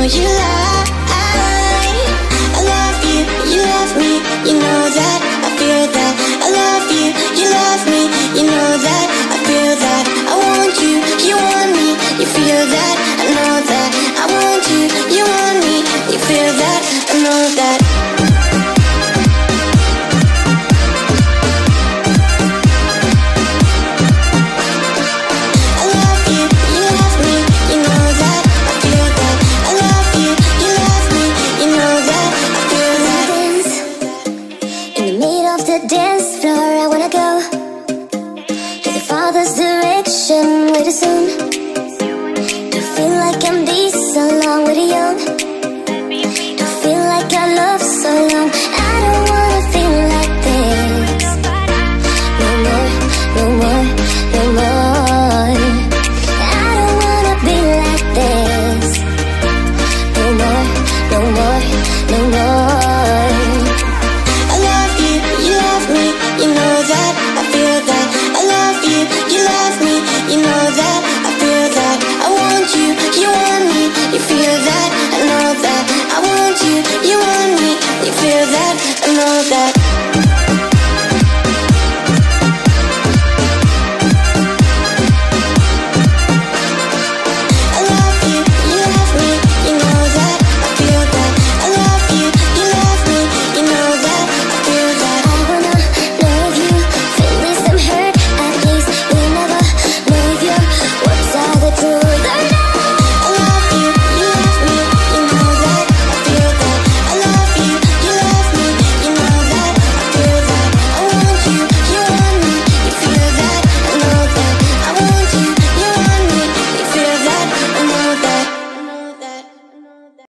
you lie. I love you, you love me, you know that, I feel that. I love you, you love me, you know that, I feel that. I want you, you want me, you feel that, I know that. I want you, you want me, you feel that, I know that. The dance floor, I wanna go to the Father's direction really soon. To feel like I'm decent along with the young. To feel like I love so long. I don't wanna feel like this no more, no more, no more. I don't wanna be like this no more, no more, no more. You know that, I feel that. I love you, you love me, you know that, I feel that. I want you, you want me, you feel that, I know that. I want you, you want me, you feel that, I know that.